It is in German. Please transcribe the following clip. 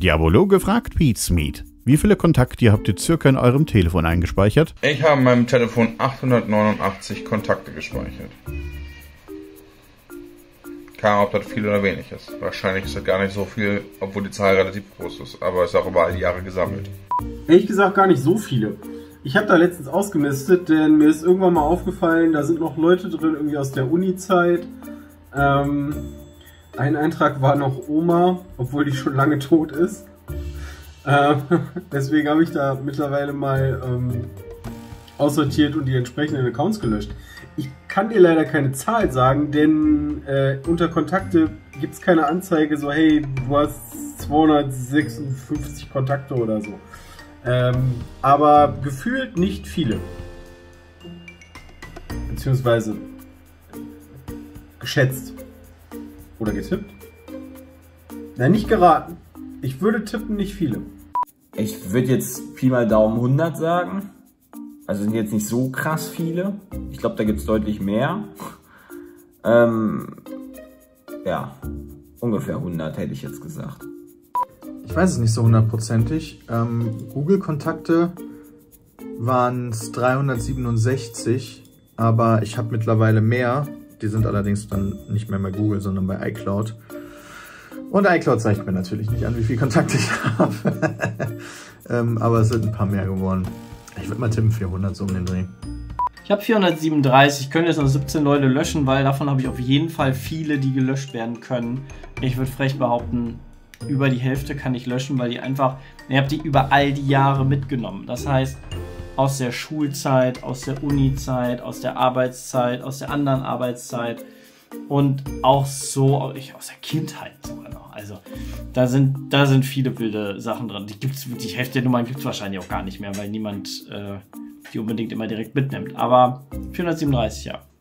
Diabologe fragt Pizmeet. Wie viele Kontakte habt ihr circa in eurem Telefon eingespeichert? Ich habe in meinem Telefon 889 Kontakte gespeichert. Keine Ahnung, ob das viel oder wenig ist. Wahrscheinlich ist das gar nicht so viel, obwohl die Zahl relativ groß ist. Aber es ist auch über all die Jahre gesammelt. Ehrlich gesagt gar nicht so viele. Ich habe da letztens ausgemistet, denn mir ist irgendwann mal aufgefallen, da sind noch Leute drin, irgendwie aus der Uni-Zeit. Ein Eintrag war noch Oma, obwohl die schon lange tot ist. Deswegen habe ich da mittlerweile mal aussortiert und die entsprechenden Accounts gelöscht. Ich kann dir leider keine Zahl sagen, denn unter Kontakte gibt es keine Anzeige, so hey, du hast 256 Kontakte oder so. Aber gefühlt nicht viele. Beziehungsweise geschätzt. Oder getippt? Nein, nicht geraten. Ich würde tippen, nicht viele. Ich würde jetzt Pi mal Daumen 100 sagen. Also sind jetzt nicht so krass viele. Ich glaube, da gibt es deutlich mehr. Ja, ungefähr 100 hätte ich jetzt gesagt. Ich weiß es nicht so hundertprozentig. Google-Kontakte waren es 367, aber ich habe mittlerweile mehr. Die sind allerdings dann nicht mehr bei Google, sondern bei iCloud. Und iCloud zeigt mir natürlich nicht an, wie viele Kontakte ich habe. Aber es sind ein paar mehr geworden. Ich würde mal tippen 400 so um den Dreh. Ich habe 437, ich könnte jetzt noch 17 Leute löschen, weil davon habe ich auf jeden Fall viele, die gelöscht werden können. Ich würde frech behaupten, über die Hälfte kann ich löschen, weil die einfach, ihr habt die über all die Jahre mitgenommen. Das heißt, aus der Schulzeit, aus der Uni-Zeit, aus der Arbeitszeit, aus der anderen Arbeitszeit und auch so aus der Kindheit sogar noch. Also da sind viele wilde Sachen drin. Die Hälfte der Nummern gibt es wahrscheinlich auch gar nicht mehr, weil niemand die unbedingt immer direkt mitnimmt. Aber 437, ja.